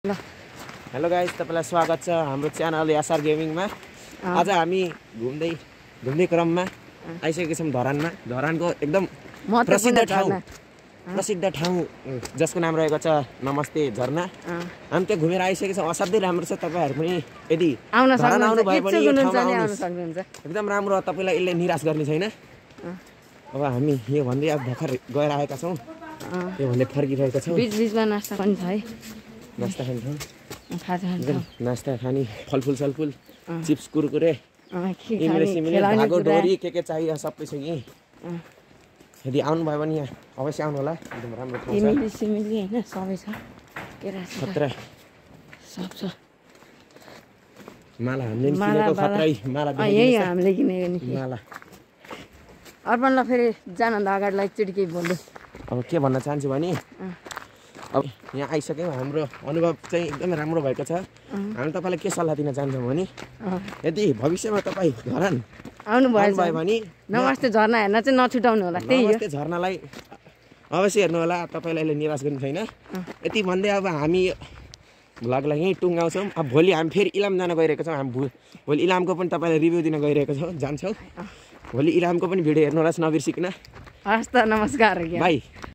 Hello guys, तपाईलाई स्वागत छ हाम्रो च्यानल एसआर गेमिङमा। आज हामी घुम्दै क्रममा आइसकेका छौँ धरानमा। धरानको एकदम प्रसिद्ध ठाउँ जसको नाम रहेको छ नमस्ते झरना। हामी त्यहाँ घुमेर आइसकेका छौँ। असाध्यै राम्रो छ। तपाईहरु पनि यदि धरान आउनु भयो भने यो ठाउँमा आउनुहोस्, एकदम राम्रो। तपाईलाई यसले निराश गर्ने छैन। अब हामी यो भन्दै अब भर्खर गएर आएका छौँ। यो भन्दै फर्किरहेका छौँ। बीचमा नास्ता पनि छ है। नास्ता खाने फलफुल सलफुल चिप्स कुरकुरे धागो डोरी के चाहियो सबै छ यहीँ। यदि आउनुभयो भने यहाँ अवश्य आउनु होला। एकदम राम्रो ठाउँ छ। सिमिली हैन सबै छ। खतरा सब छ। माला हामीले किनेको खतरै माला यही हामीले किनेको नि माला। अर्पणलाई फेरि जानुभन्दा अगाडि एकचोटि केही बोल्नु। अब के भन्न चाहन्छु भने अब यहाँ आइसक्यौँ। हाम्रो अनुभव चाहिँ एकदमै राम्रो भएको छ। हामी तपाईँलाई के सल्लाह दिन चाहन्छौँ भने यदि भविष्यमा तपाईँ धरान आउनुभयो भने नमस्ते झरना हेर्न चाहिँ नछुटाउनु होला। त्यही हो, नमस्ते झरनालाई अवश्य हेर्नु होला। तपाईँलाई यसले निराश गर्ने छैन। यति भन्दै अब हामी भ्लगलाई यहीँ टुङ्गाउँछौँ। अब भोलि हामी फेरि इलाम जान गइरहेको छौँ। हामी भोलि इलामको पनि तपाईँलाई रिभ्यू दिन गइरहेको छौँ, जान्छौँ। भोलि इलामको पनि भिडियो हेर्नु होला नबिर्सिकन। हस् त, नमस्कार बाई।